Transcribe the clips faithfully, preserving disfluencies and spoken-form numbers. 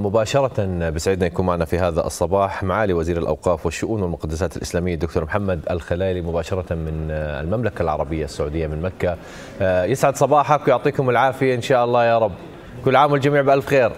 مباشرة بسعدنا يكون معنا في هذا الصباح معالي وزير الأوقاف والشؤون والمقدسات الإسلامية الدكتور محمد الخلالي مباشرة من المملكة العربية السعودية من مكة. يسعد صباحك ويعطيكم العافية إن شاء الله يا رب. كل عام والجميع بألف خير.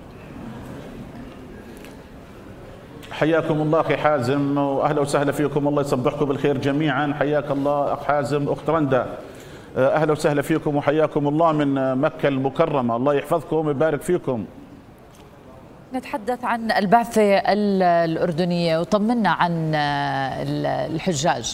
حياكم الله أخي حازم وأهلا وسهلا فيكم، الله يصبحكم بالخير جميعا. حياك الله أخ حازم، أخت رندا أهلا وسهلا فيكم وحياكم الله من مكة المكرمة، الله يحفظكم ويبارك فيكم. نتحدث عن البعثة الأردنية وطمنا عن الحجاج.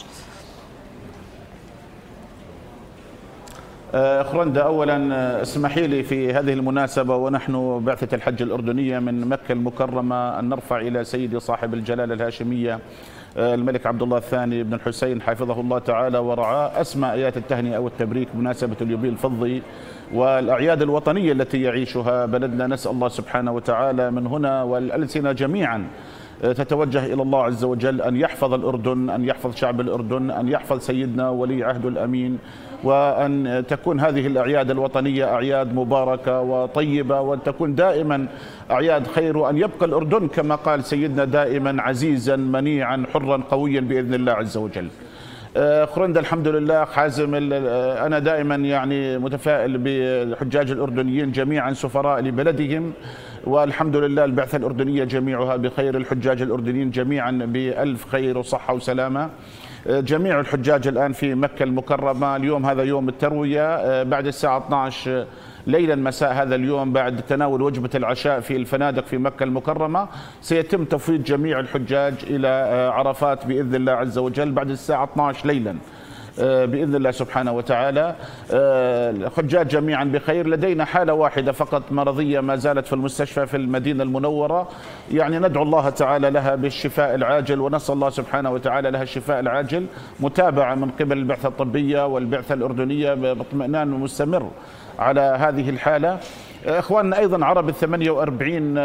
أخ رندا، أولا اسمحي لي في هذه المناسبة ونحن بعثة الحج الأردنية من مكة المكرمة أن نرفع إلى سيدي صاحب الجلالة الهاشمية الملك عبد الله الثاني بن الحسين حفظه الله تعالى ورعاه أسمى آيات التهنئة والتبريك بمناسبة اليوبيل الفضي والأعياد الوطنية التي يعيشها بلدنا. نسأل الله سبحانه وتعالى من هنا والألسنة جميعا تتوجه إلى الله عز وجل أن يحفظ الأردن، أن يحفظ شعب الأردن، أن يحفظ سيدنا ولي عهده الأمين، وأن تكون هذه الأعياد الوطنية أعياد مباركة وطيبة، وأن تكون دائما أعياد خير، وأن يبقى الأردن كما قال سيدنا دائما عزيزا منيعا حرا قويا بإذن الله عز وجل. أخ رندا، الحمد لله حازم، أنا دائما يعني متفائل بالحجاج الأردنيين جميعا سفراء لبلدهم، والحمد لله البعثة الأردنية جميعها بخير، الحجاج الأردنيين جميعا بألف خير وصحة وسلامة. جميع الحجاج الآن في مكة المكرمة. اليوم هذا يوم التروية، بعد الساعة اثنتي عشرة ليلا مساء هذا اليوم بعد تناول وجبة العشاء في الفنادق في مكة المكرمة سيتم تفويض جميع الحجاج إلى عرفات بإذن الله عز وجل بعد الساعة اثنتي عشرة ليلا بإذن الله سبحانه وتعالى. الحجاج جميعا بخير. لدينا حالة واحدة فقط مرضية ما زالت في المستشفى في المدينة المنورة، يعني ندعو الله تعالى لها بالشفاء العاجل ونسأل الله سبحانه وتعالى لها الشفاء العاجل، متابعة من قبل البعثة الطبية والبعثة الأردنية باطمئنان مستمر على هذه الحالة. اخواننا ايضا عرب الثمانية وأربعين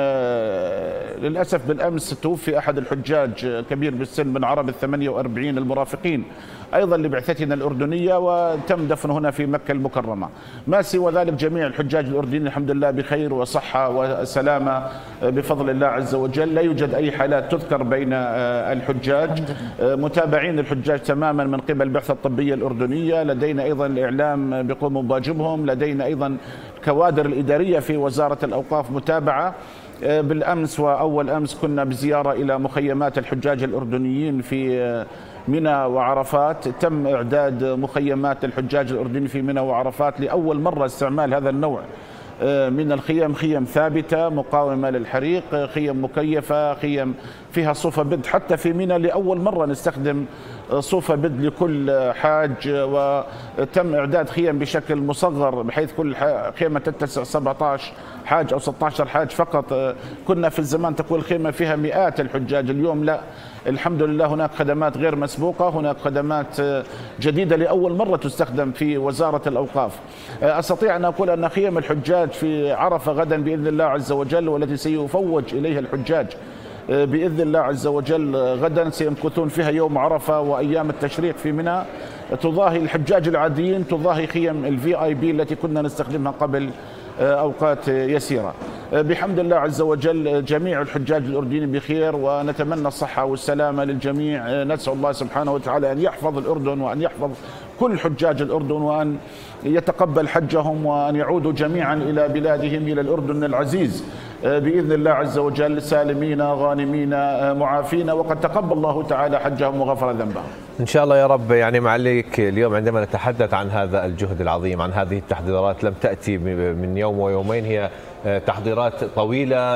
للاسف بالامس توفي احد الحجاج كبير بالسن من عرب الثمانية وأربعين المرافقين ايضا لبعثتنا الاردنيه، وتم دفنه هنا في مكه المكرمه. ما سوى ذلك جميع الحجاج الاردنيين الحمد لله بخير وصحه وسلامه بفضل الله عز وجل. لا يوجد اي حالات تذكر بين الحجاج، متابعين الحجاج تماما من قبل البعثه الطبيه الاردنيه. لدينا ايضا الاعلام بيقوم بواجبهم، لدينا ايضا كوادر الاداريه في وزاره الاوقاف متابعه. بالامس واول امس كنا بزياره الى مخيمات الحجاج الاردنيين في منى وعرفات. تم اعداد مخيمات الحجاج الاردنيين في منى وعرفات، لاول مره استعمال هذا النوع من الخيم، خيم ثابته مقاومه للحريق، خيم مكيفه، خيم فيها صوفة بد. حتى في منى لاول مره نستخدم صوفة بد لكل حاج، وتم اعداد خيم بشكل مصغر بحيث كل خيمه تتسع سبعة عشر حاج او ستة عشر حاج فقط. كنا في الزمان تكون الخيمه فيها مئات الحجاج، اليوم لا، الحمد لله هناك خدمات غير مسبوقه، هناك خدمات جديده لاول مره تستخدم في وزاره الاوقاف. استطيع ان اقول ان خيم الحجاج في عرفه غدا باذن الله عز وجل، والتي سيفوج اليها الحجاج بإذن الله عز وجل غدا سيمكثون فيها يوم عرفة وأيام التشريق في منى، تضاهي الحجاج العاديين، تضاهي خيم الفي آي بي التي كنا نستخدمها قبل أوقات يسيرة. بحمد الله عز وجل جميع الحجاج الأردنيين بخير، ونتمنى الصحة والسلامة للجميع. نسأل الله سبحانه وتعالى أن يحفظ الأردن وأن يحفظ كل حجاج الأردن، وأن يتقبل حجهم، وأن يعودوا جميعا إلى بلادهم، إلى الأردن العزيز بإذن الله عز وجل سالمين غانمين معافين، وقد تقبل الله تعالى حجهم وغفر ذنبهم إن شاء الله يا رب. يعني معليك اليوم عندما نتحدث عن هذا الجهد العظيم، عن هذه التحضيرات لم تأتي من يوم ويومين، هي تحضيرات طويلة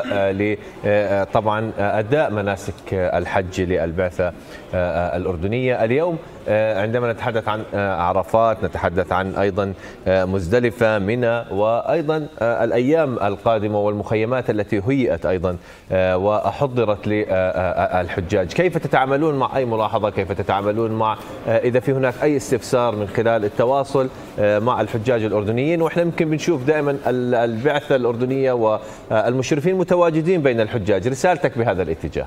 طبعا أداء مناسك الحج للبعثة الأردنية. اليوم عندما نتحدث عن عرفات، نتحدث عن أيضا مزدلفة، منى، وأيضا الأيام القادمة والمخيمات التي هيئت أيضا وحضرت للحجاج. كيف تتعاملون مع أي ملاحظة؟ كيف تتعاملون مع إذا في هناك أي استفسار من خلال التواصل مع الحجاج الأردنيين؟ وإحنا يمكن بنشوف دائما البعثة الأردنية والمشرفين متواجدين بين الحجاج، رسالتك بهذا الاتجاه؟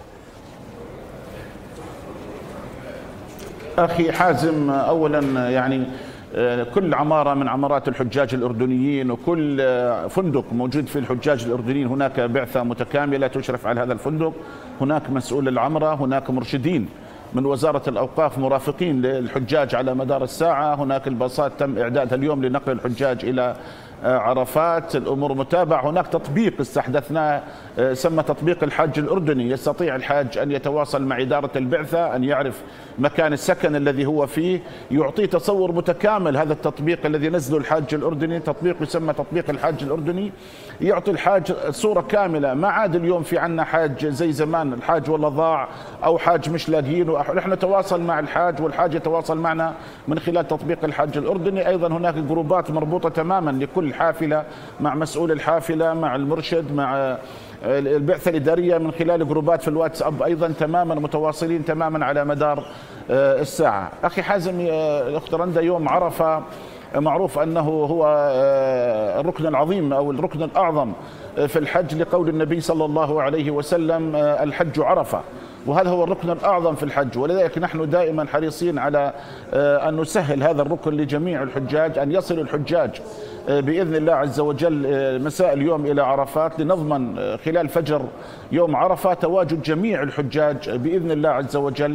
أخي حازم، أولا يعني كل عمارة من عمارات الحجاج الأردنيين وكل فندق موجود في الحجاج الأردنيين هناك بعثة متكاملة تشرف على هذا الفندق، هناك مسؤول العمرة، هناك مرشدين من وزارة الأوقاف مرافقين للحجاج على مدار الساعة، هناك الباصات تم إعدادها اليوم لنقل الحجاج إلى عرفات، الأمور متابعة. هناك تطبيق استحدثناه سمى تطبيق الحاج الأردني، يستطيع الحاج أن يتواصل مع إدارة البعثة، أن يعرف مكان السكن الذي هو فيه، يعطيه تصور متكامل. هذا التطبيق الذي نزله الحاج الأردني تطبيق يسمى تطبيق الحاج الأردني، يعطي الحاج صورة كاملة. ما عاد اليوم في عنا حاج زي زمان الحاج والله ضاع أو حاج مش لاقيينه، نحن نتواصل مع الحاج والحاج يتواصل معنا من خلال تطبيق الحاج الأردني. أيضا هناك جروبات مربوطة تماما لكل الحافلة مع مسؤول الحافلة مع المرشد مع البعثة الإدارية من خلال جروبات في الواتساب أيضا تماما متواصلين تماما على مدار الساعة. أخي حازم، الأخت رندا، يوم عرفة معروف أنه هو الركن العظيم أو الركن الأعظم في الحج لقول النبي صلى الله عليه وسلم الحج عرفة، وهذا هو الركن الأعظم في الحج. ولذلك نحن دائما حريصين على أن نسهل هذا الركن لجميع الحجاج، أن يصل الحجاج بإذن الله عز وجل مساء اليوم إلى عرفات، لنضمن خلال فجر يوم عرفة تواجد جميع الحجاج بإذن الله عز وجل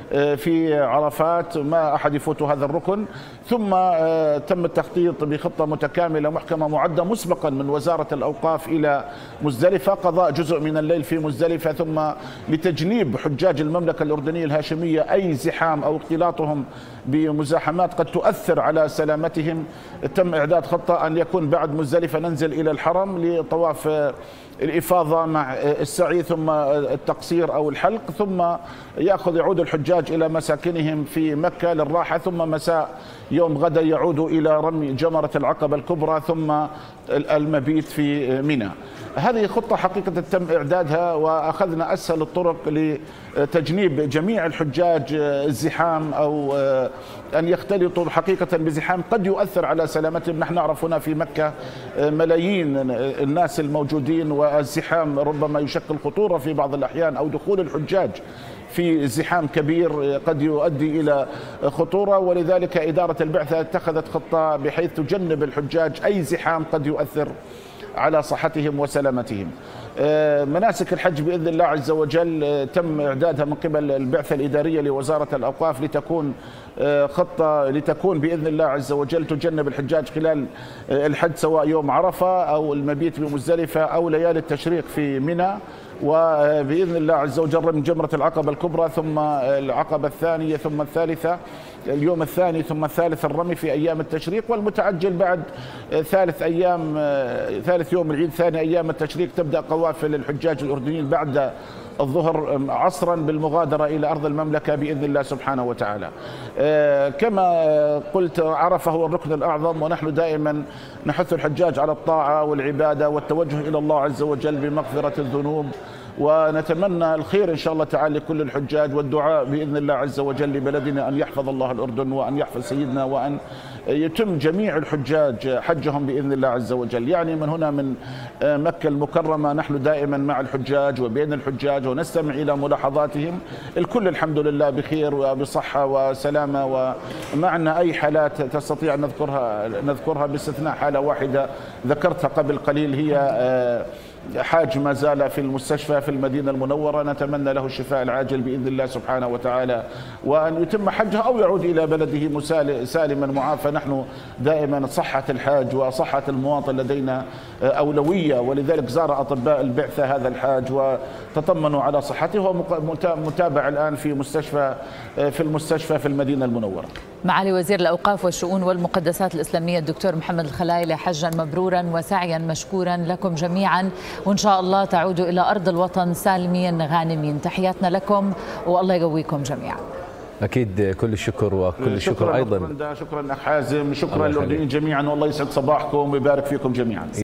في عرفات، ما أحد يفوت هذا الركن. ثم تم التخطيط بخطة متكاملة محكمة معدة مسبقا من وزارة الأوقاف إلى مزدلفة، قضاء جزء من الليل في مزدلفة، ثم لتجنيب حجاج المملكة الأردنية الهاشمية أي زحام أو اختلاطهم بمزاحمات قد تؤثر على سلامتهم. تم إعداد خطة أن يكون بعد مزدلفة ننزل إلى الحرم لطواف الإفاضة مع السعي ثم التقصير أو الحلق، ثم يأخذ يعود الحجاج إلى مساكنهم في مكة للراحة، ثم مساء يوم غدا يعود إلى رمي جمرة العقبة الكبرى، ثم المبيت في منى. هذه خطة حقيقة تم إعدادها، وأخذنا أسهل الطرق لتجنيب جميع الحجاج الزحام أو أن يختلطوا حقيقة بزحام قد يؤثر على سلامتهم. نحن نعرف هنا في مكة ملايين الناس الموجودين، والزحام ربما يشكل خطورة في بعض الأحيان، أو دخول الحجاج في زحام كبير قد يؤدي إلى خطورة. ولذلك إدارة البعثة اتخذت خطة بحيث تجنب الحجاج أي زحام قد يؤثر على صحتهم وسلامتهم. مناسك الحج بإذن الله عز وجل تم إعدادها من قبل البعثة الإدارية لوزارة الأوقاف لتكون خطة لتكون بإذن الله عز وجل تجنب الحجاج خلال الحج، سواء يوم عرفة أو المبيت بمزدلفة أو ليالي التشريق في منى، وبإذن الله عز وجل من جمرة العقبة الكبرى ثم العقبة الثانية ثم الثالثة، اليوم الثاني ثم الثالث الرمي في أيام التشريق، والمتعجل بعد ثالث أيام ثالث يوم العيد ثاني أيام التشريق تبدأ قوافل الحجاج الأردنيين بعد الظهر عصرا بالمغادرة إلى أرض المملكة بإذن الله سبحانه وتعالى. كما قلت عرفة هو الركن الأعظم، ونحن دائما نحث الحجاج على الطاعة والعبادة والتوجه إلى الله عز وجل بمغفرة الذنوب، ونتمنى الخير إن شاء الله تعالى لكل الحجاج، والدعاء بإذن الله عز وجل لبلدنا أن يحفظ الله الأردن وأن يحفظ سيدنا، وأن يتم جميع الحجاج حجهم بإذن الله عز وجل. يعني من هنا من مكة المكرمة نحن دائما مع الحجاج وبين الحجاج ونستمع إلى ملاحظاتهم. الكل الحمد لله بخير وبصحة وسلامة، وما عندنا أي حالات تستطيع أن نذكرها نذكرها باستثناء حالة واحدة ذكرتها قبل قليل، هي حاج ما زال في المستشفى في المدينة المنورة، نتمنى له الشفاء العاجل بإذن الله سبحانه وتعالى، وأن يتم حجه أو يعود إلى بلده سالما معافى. نحن دائما صحة الحاج وصحة المواطن لدينا أولوية، ولذلك زار أطباء البعثة هذا الحاج وتطمنوا على صحته، وهو متابع الآن في مستشفى في المستشفى في المدينة المنورة. معالي وزير الأوقاف والشؤون والمقدسات الإسلامية الدكتور محمد الخلايلي، حجا مبرورا وسعيا مشكورا لكم جميعا، وإن شاء الله تعودوا إلى أرض الوطن سالمين غانمين. تحياتنا لكم والله يقويكم جميعا. أكيد كل الشكر وكل الشكر أيضا. شكرا أخ حازم، شكرا للأردنيين جميعا، والله يسعد صباحكم ويبارك فيكم جميعا.